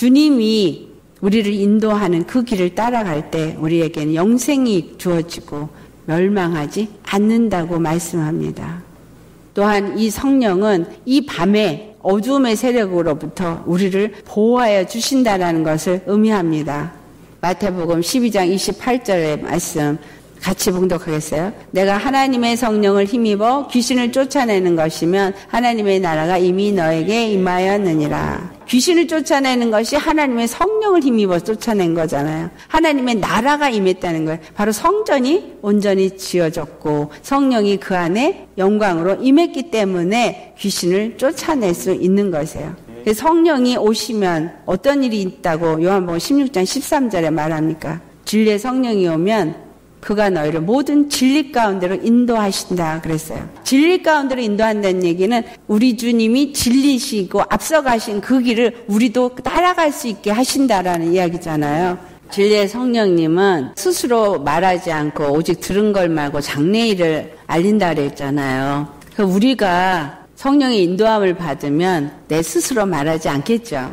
주님이 우리를 인도하는 그 길을 따라갈 때 우리에게는 영생이 주어지고 멸망하지 않는다고 말씀합니다. 또한 이 성령은 이 밤에 어두움의 세력으로부터 우리를 보호하여 주신다라는 것을 의미합니다. 마태복음 12장 28절의 말씀 같이 봉독하겠어요? 내가 하나님의 성령을 힘입어 귀신을 쫓아내는 것이면 하나님의 나라가 이미 너에게 임하였느니라. 귀신을 쫓아내는 것이 하나님의 성령을 힘입어 쫓아낸 거잖아요. 하나님의 나라가 임했다는 거예요. 바로 성전이 온전히 지어졌고 성령이 그 안에 영광으로 임했기 때문에 귀신을 쫓아낼 수 있는 것이에요. 성령이 오시면 어떤 일이 있다고 요한복음 16장 13절에 말합니까? 진리의 성령이 오면 그가 너희를 모든 진리 가운데로 인도하신다 그랬어요. 진리 가운데로 인도한다는 얘기는 우리 주님이 진리시고 앞서가신 그 길을 우리도 따라갈 수 있게 하신다라는 이야기잖아요. 진리의 성령님은 스스로 말하지 않고 오직 들은 걸 말고 장래일을 알린다 그랬잖아요. 우리가 성령의 인도함을 받으면 내 스스로 말하지 않겠죠.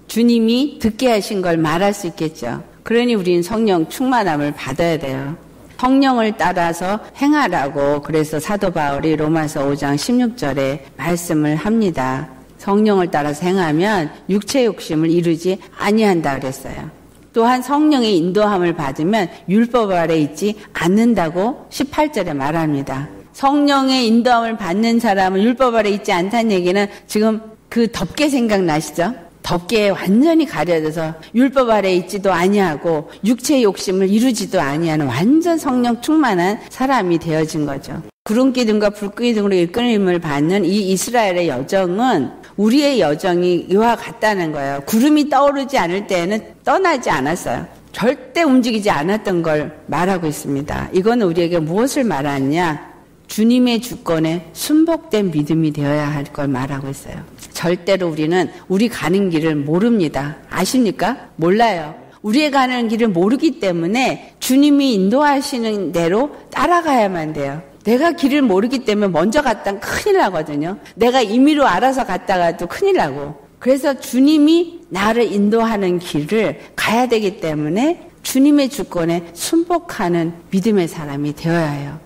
주님이 듣게 하신 걸 말할 수 있겠죠. 그러니 우리는 성령 충만함을 받아야 돼요. 성령을 따라서 행하라고 그래서 사도 바울이 로마서 5장 16절에 말씀을 합니다. 성령을 따라서 행하면 육체 욕심을 이루지 아니한다 그랬어요. 또한 성령의 인도함을 받으면 율법 아래 있지 않는다고 18절에 말합니다. 성령의 인도함을 받는 사람은 율법 아래 있지 않다는 얘기는 지금 그 덮개 생각나시죠? 덮개에 완전히 가려져서 율법 아래 있지도 아니하고 육체의 욕심을 이루지도 아니하는 완전 성령 충만한 사람이 되어진 거죠. 구름 기둥과 불 기둥으로 이끌림을 받는 이 이스라엘의 여정은 우리의 여정이 이와 같다는 거예요. 구름이 떠오르지 않을 때에는 떠나지 않았어요. 절대 움직이지 않았던 걸 말하고 있습니다. 이건 우리에게 무엇을 말하느냐? 주님의 주권에 순복된 믿음이 되어야 할 걸 말하고 있어요. 절대로 우리는 우리 가는 길을 모릅니다. 아십니까? 몰라요. 우리의 가는 길을 모르기 때문에 주님이 인도하시는 대로 따라가야만 돼요. 내가 길을 모르기 때문에 먼저 갔다가 큰일 나거든요. 내가 임의로 알아서 갔다가도 큰일 나고. 그래서 주님이 나를 인도하는 길을 가야 되기 때문에 주님의 주권에 순복하는 믿음의 사람이 되어야 해요.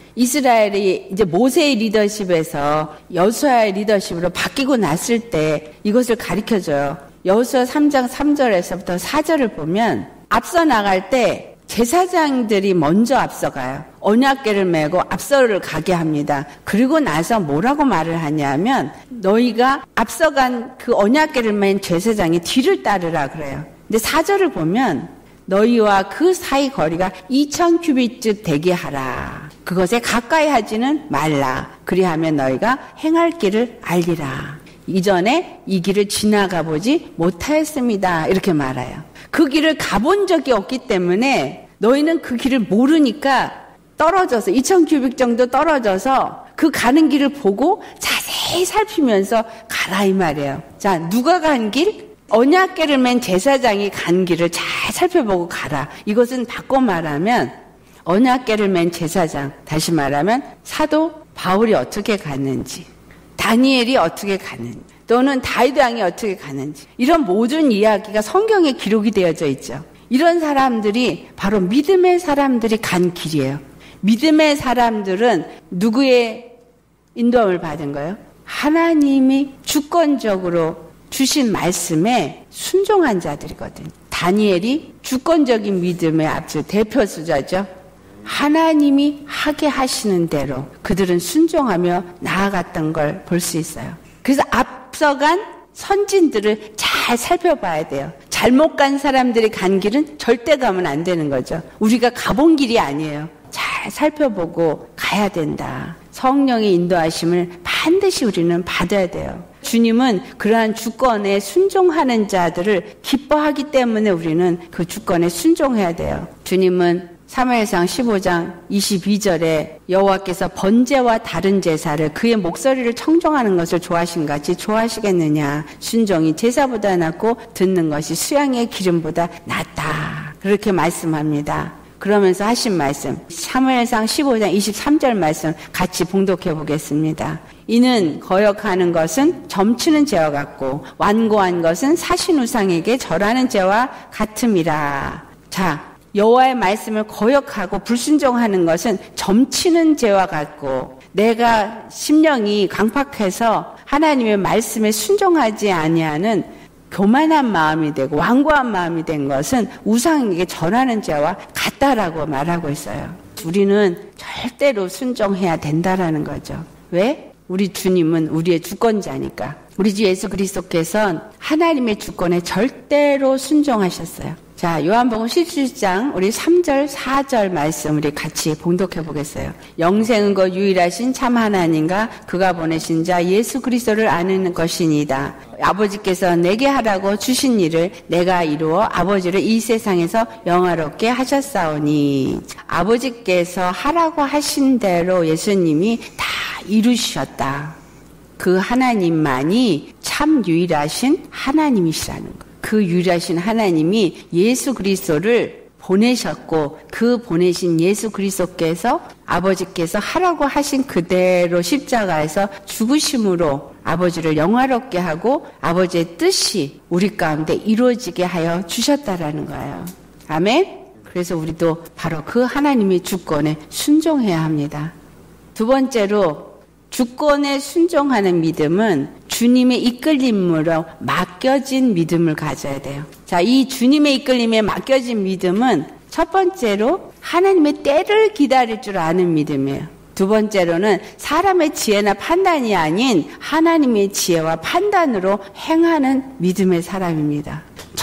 이스라엘이 이제 모세의 리더십에서 여호수아의 리더십으로 바뀌고 났을 때 이것을 가르쳐줘요. 여호수아 3장 3절에서부터 4절을 보면 앞서 나갈 때 제사장들이 먼저 앞서가요. 언약궤를 메고 앞서를 가게 합니다. 그리고 나서 뭐라고 말을 하냐면 너희가 앞서간 그 언약궤를 맨 제사장이 뒤를 따르라 그래요. 근데 4절을 보면 너희와 그 사이 거리가 2000규빗쯤 되게 하라. 그것에 가까이 하지는 말라. 그리하면 너희가 행할 길을 알리라. 이전에 이 길을 지나가 보지 못하였습니다. 이렇게 말해요. 그 길을 가본 적이 없기 때문에 너희는 그 길을 모르니까 떨어져서 2000규빗 정도 떨어져서 그 가는 길을 보고 자세히 살피면서 가라 이 말이에요. 자, 누가 간 길? 언약궤를 맨 제사장이 간 길을 잘 살펴보고 가라. 이것은 바꿔 말하면 언약궤를 맨 제사장, 다시 말하면 사도 바울이 어떻게 갔는지, 다니엘이 어떻게 갔는지, 또는 다윗 왕이 어떻게 갔는지, 이런 모든 이야기가 성경에 기록이 되어져 있죠. 이런 사람들이 바로 믿음의 사람들이 간 길이에요. 믿음의 사람들은 누구의 인도함을 받은 거예요? 하나님이 주권적으로 주신 말씀에 순종한 자들이거든요. 다니엘이 주권적인 믿음의 앞서 대표주자죠. 하나님이 하게 하시는 대로 그들은 순종하며 나아갔던 걸 볼 수 있어요. 그래서 앞서간 선진들을 잘 살펴봐야 돼요. 잘못 간 사람들이 간 길은 절대 가면 안 되는 거죠. 우리가 가본 길이 아니에요. 잘 살펴보고 가야 된다. 성령의 인도하심을 반드시 우리는 받아야 돼요. 주님은 그러한 주권에 순종하는 자들을 기뻐하기 때문에 우리는 그 주권에 순종해야 돼요. 주님은 사무엘상 15장 22절에 여호와께서 번제와 다른 제사를 그의 목소리를 청종하는 것을 좋아하신 같이 좋아하시겠느냐. 순종이 제사보다 낫고 듣는 것이 수양의 기름보다 낫다. 그렇게 말씀합니다. 그러면서 하신 말씀 사무엘상 15장 23절 말씀 같이 봉독해 보겠습니다. 이는 거역하는 것은 점치는 죄와 같고 완고한 것은 사신 우상에게 절하는 죄와 같음이라. 자, 여호와의 말씀을 거역하고 불순종하는 것은 점치는 죄와 같고 내가 심령이 강팍해서 하나님의 말씀에 순종하지 아니하는 교만한 마음이 되고 완고한 마음이 된 것은 우상에게 전하는 죄와 같다라고 말하고 있어요. 우리는 절대로 순종해야 된다라는 거죠. 왜? 우리 주님은 우리의 주권자니까. 우리 주 예수 그리스도께서는 하나님의 주권에 절대로 순종하셨어요. 자, 요한복음 17장 우리 3절 4절 말씀 우리 같이 봉독해 보겠어요. 영생은 곧 유일하신 참 하나님과 그가 보내신 자 예수 그리스도를 아는 것이니이다. 아버지께서 내게 하라고 주신 일을 내가 이루어 아버지를 이 세상에서 영화롭게 하셨사오니. 아버지께서 하라고 하신 대로 예수님이 다 이루셨다. 그 하나님만이 참 유일하신 하나님이시라는 것. 그 유일하신 하나님이 예수 그리스도를 보내셨고 그 보내신 예수 그리스도께서 아버지께서 하라고 하신 그대로 십자가에서 죽으심으로 아버지를 영화롭게 하고 아버지의 뜻이 우리 가운데 이루어지게 하여 주셨다라는 거예요. 아멘? 그래서 우리도 바로 그 하나님의 주권에 순종해야 합니다. 두 번째로 주권에 순종하는 믿음은 주님의 이끌림으로 맡겨진 믿음을 가져야 돼요. 자, 이 주님의 이끌림에 맡겨진 믿음은 첫 번째로 하나님의 때를 기다릴 줄 아는 믿음이에요. 두 번째로는 사람의 지혜나 판단이 아닌 하나님의 지혜와 판단으로 행하는 믿음의 사람입니다.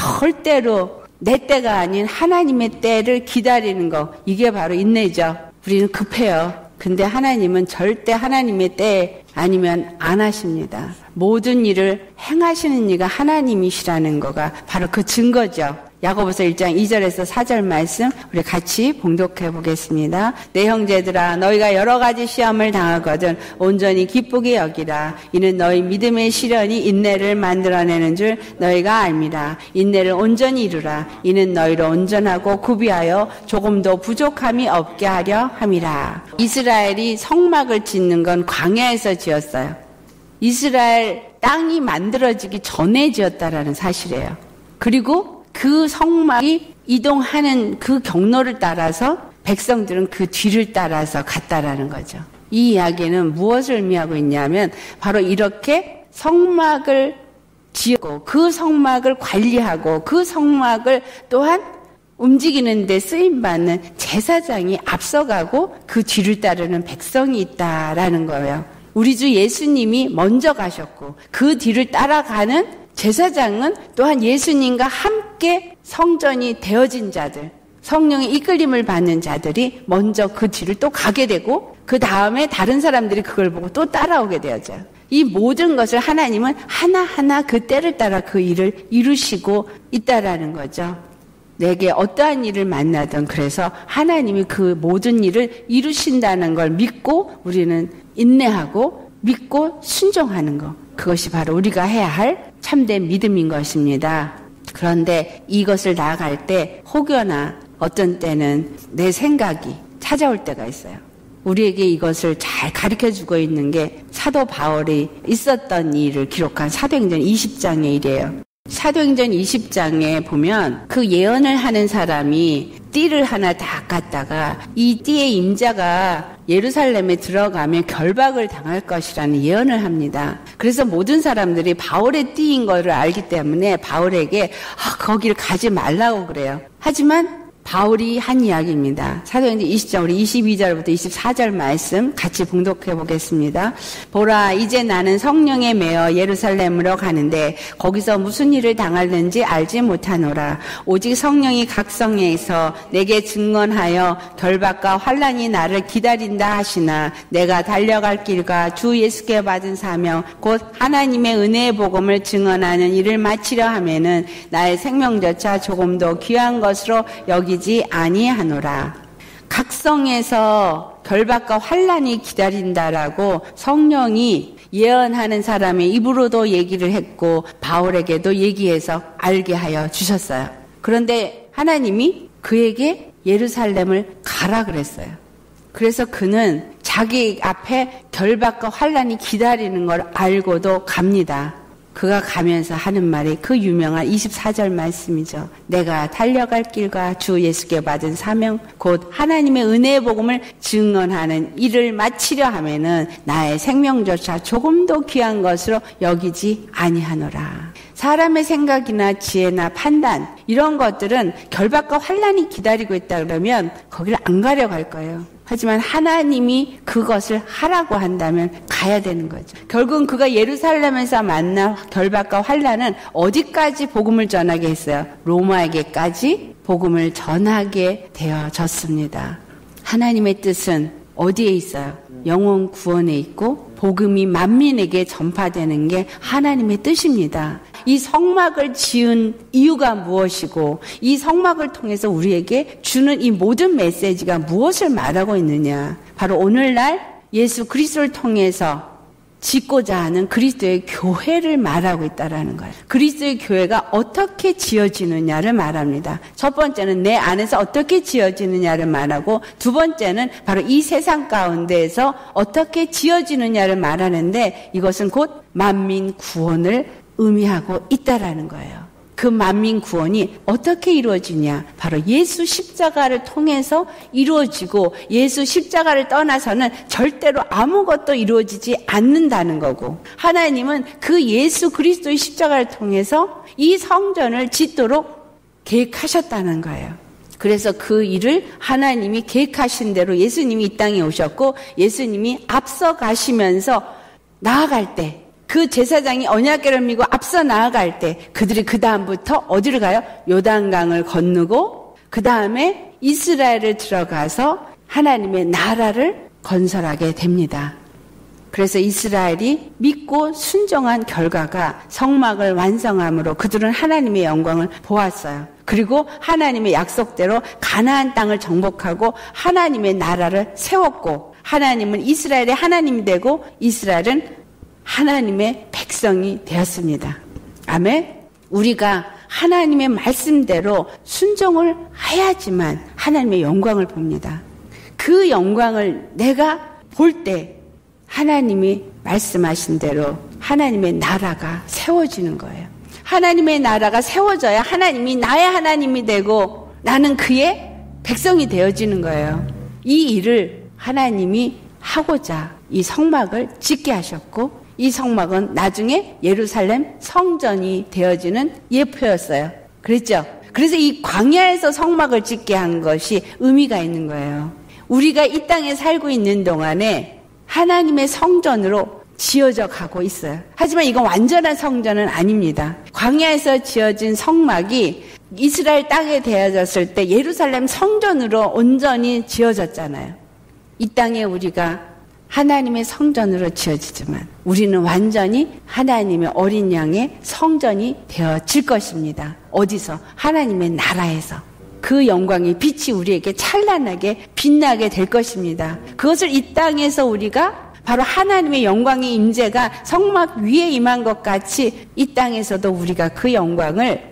절대로 내 때가 아닌 하나님의 때를 기다리는 거, 이게 바로 인내죠. 우리는 급해요. 근데 하나님은 절대 하나님의 때 아니면 안 하십니다. 모든 일을 행하시는 이가 하나님이시라는 거가 바로 그 증거죠. 야고보서 1장 2절에서 4절 말씀 우리 같이 봉독해 보겠습니다. 내 형제들아 너희가 여러 가지 시험을 당하거든 온전히 기쁘게 여기라. 이는 너희 믿음의 시련이 인내를 만들어내는 줄 너희가 알미라. 인내를 온전히 이루라. 이는 너희로 온전하고 구비하여 조금도 부족함이 없게 하려 함이라. 이스라엘이 성막을 짓는 건 광야에서 지었어요. 이스라엘 땅이 만들어지기 전에 지었다라는 사실이에요. 그리고 그 성막이 이동하는 그 경로를 따라서 백성들은 그 뒤를 따라서 갔다라는 거죠. 이 이야기는 무엇을 의미하고 있냐면 바로 이렇게 성막을 지었고 그 성막을 관리하고 그 성막을 또한 움직이는 데 쓰임받는 제사장이 앞서가고 그 뒤를 따르는 백성이 있다라는 거예요. 우리 주 예수님이 먼저 가셨고 그 뒤를 따라가는 제사장은 또한 예수님과 함께 성전이 되어진 자들, 성령의 이끌림을 받는 자들이 먼저 그 뒤를 또 가게 되고 그 다음에 다른 사람들이 그걸 보고 또 따라오게 되어져요. 이 모든 것을 하나님은 하나하나 그 때를 따라 그 일을 이루시고 있다라는 거죠. 내게 어떠한 일을 만나든 그래서 하나님이 그 모든 일을 이루신다는 걸 믿고 우리는 인내하고 믿고 순종하는 것. 그것이 바로 우리가 해야 할 참된 믿음인 것입니다. 그런데 이것을 나아갈 때 혹여나 어떤 때는 내 생각이 찾아올 때가 있어요. 우리에게 이것을 잘 가르쳐주고 있는 게 사도 바울이 있었던 일을 기록한 사도행전 20장의 일이에요. 사도행전 20장에 보면 그 예언을 하는 사람이 띠를 하나 다 깠다가 이 띠의 임자가 예루살렘에 들어가면 결박을 당할 것이라는 예언을 합니다. 그래서 모든 사람들이 바울의 띠인 것을 알기 때문에 바울에게 거기를 가지 말라고 그래요. 하지만 바울이 한 이야기입니다. 사도행전 20장 우리 22절부터 24절 말씀 같이 봉독해 보겠습니다. 보라, 이제 나는 성령에 매어 예루살렘으로 가는데 거기서 무슨 일을 당하는지 알지 못하노라. 오직 성령이 각성에서 내게 증언하여 결박과 환난이 나를 기다린다 하시나 내가 달려갈 길과 주 예수께 받은 사명 곧 하나님의 은혜의 복음을 증언하는 일을 마치려 하면은 나의 생명조차 조금도 귀한 것으로 여기지 아니하노라. 각성에서 결박과 환난이 기다린다라고 성령이 예언하는 사람의 입으로도 얘기를 했고 바울에게도 얘기해서 알게 하여 주셨어요. 그런데 하나님이 그에게 예루살렘을 가라 그랬어요. 그래서 그는 자기 앞에 결박과 환난이 기다리는 걸 알고도 갑니다. 그가 가면서 하는 말이 그 유명한 24절 말씀이죠. 내가 달려갈 길과 주 예수께 받은 사명 곧 하나님의 은혜의 복음을 증언하는 일을 마치려 하면은 나의 생명조차 조금도 귀한 것으로 여기지 아니하노라. 사람의 생각이나 지혜나 판단 이런 것들은 결박과 환난이 기다리고 있다 그러면 거기를 안 가려고 할 거예요. 하지만 하나님이 그것을 하라고 한다면 가야 되는 거죠. 결국은 그가 예루살렘에서 만난 결박과 환난은 어디까지 복음을 전하게 했어요? 로마에게까지 복음을 전하게 되어졌습니다. 하나님의 뜻은 어디에 있어요? 영혼 구원에 있고 복음이 만민에게 전파되는 게 하나님의 뜻입니다. 이 성막을 지은 이유가 무엇이고 이 성막을 통해서 우리에게 주는 이 모든 메시지가 무엇을 말하고 있느냐. 바로 오늘날 예수 그리스도를 통해서 짓고자 하는 그리스도의 교회를 말하고 있다는 거예요. 그리스도의 교회가 어떻게 지어지느냐를 말합니다. 첫 번째는 내 안에서 어떻게 지어지느냐를 말하고 두 번째는 바로 이 세상 가운데에서 어떻게 지어지느냐를 말하는데 이것은 곧 만민 구원을 의미하고 있다라는 거예요. 그 만민 구원이 어떻게 이루어지냐? 바로 예수 십자가를 통해서 이루어지고 예수 십자가를 떠나서는 절대로 아무것도 이루어지지 않는다는 거고 하나님은 그 예수 그리스도의 십자가를 통해서 이 성전을 짓도록 계획하셨다는 거예요. 그래서 그 일을 하나님이 계획하신 대로 예수님이 이 땅에 오셨고 예수님이 앞서 가시면서 나아갈 때 그 제사장이 언약궤를 밀고 앞서 나아갈 때 그들이 그 다음부터 어디를 가요? 요단강을 건너고 그 다음에 이스라엘을 들어가서 하나님의 나라를 건설하게 됩니다. 그래서 이스라엘이 믿고 순종한 결과가 성막을 완성함으로 그들은 하나님의 영광을 보았어요. 그리고 하나님의 약속대로 가나안 땅을 정복하고 하나님의 나라를 세웠고 하나님은 이스라엘의 하나님이 되고 이스라엘은 하나님의 백성이 되었습니다. 아멘. 우리가 하나님의 말씀대로 순종을 해야지만 하나님의 영광을 봅니다. 그 영광을 내가 볼 때 하나님이 말씀하신 대로 하나님의 나라가 세워지는 거예요. 하나님의 나라가 세워져야 하나님이 나의 하나님이 되고 나는 그의 백성이 되어지는 거예요. 이 일을 하나님이 하고자 이 성막을 짓게 하셨고 이 성막은 나중에 예루살렘 성전이 되어지는 예표였어요. 그랬죠? 그래서 이 광야에서 성막을 짓게 한 것이 의미가 있는 거예요. 우리가 이 땅에 살고 있는 동안에 하나님의 성전으로 지어져 가고 있어요. 하지만 이건 완전한 성전은 아닙니다. 광야에서 지어진 성막이 이스라엘 땅에 되어졌을 때 예루살렘 성전으로 온전히 지어졌잖아요. 이 땅에 우리가 하나님의 성전으로 지어지지만 우리는 완전히 하나님의 어린 양의 성전이 되어질 것입니다. 어디서? 하나님의 나라에서. 그 영광의 빛이 우리에게 찬란하게 빛나게 될 것입니다. 그것을 이 땅에서 우리가 바로 하나님의 영광의 임재가 성막 위에 임한 것 같이 이 땅에서도 우리가 그 영광을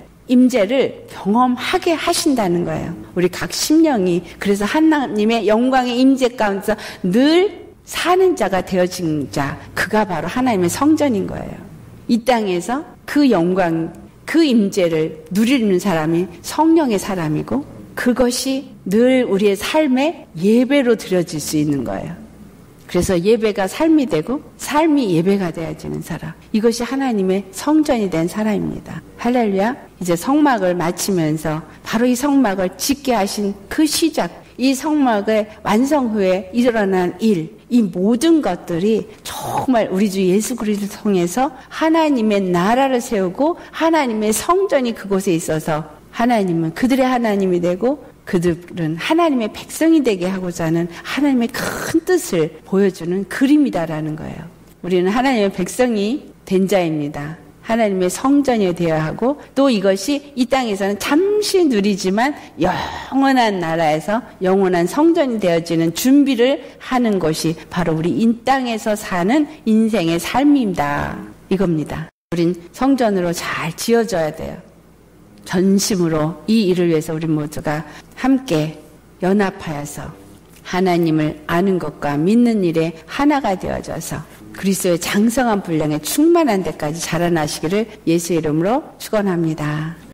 임재를 경험하게 하신다는 거예요. 우리 각 심령이 그래서 하나님의 영광의 임재 가운데서 늘 사는 자가 되어진 자, 그가 바로 하나님의 성전인 거예요. 이 땅에서 그 영광, 그 임재를 누리는 사람이 성령의 사람이고 그것이 늘 우리의 삶의 예배로 드려질 수 있는 거예요. 그래서 예배가 삶이 되고 삶이 예배가 되어지는 사람, 이것이 하나님의 성전이 된 사람입니다. 할렐루야. 이제 성막을 마치면서 바로 이 성막을 짓게 하신 그 시작, 이 성막의 완성 후에 일어난 일, 이 모든 것들이 정말 우리 주 예수 그리스도를 통해서 하나님의 나라를 세우고 하나님의 성전이 그곳에 있어서 하나님은 그들의 하나님이 되고 그들은 하나님의 백성이 되게 하고자 하는 하나님의 큰 뜻을 보여주는 그림이다라는 거예요. 우리는 하나님의 백성이 된 자입니다. 하나님의 성전이 되어야 하고 또 이것이 이 땅에서는 잠시 누리지만 영원한 나라에서 영원한 성전이 되어지는 준비를 하는 것이 바로 우리 이 땅에서 사는 인생의 삶입니다. 이겁니다. 우린 성전으로 잘 지어져야 돼요. 전심으로 이 일을 위해서 우리 모두가 함께 연합하여서 하나님을 아는 것과 믿는 일에 하나가 되어져서 그리스도의 장성한 분량에 충만한 데까지 자라나시기를 예수의 이름으로 축원합니다.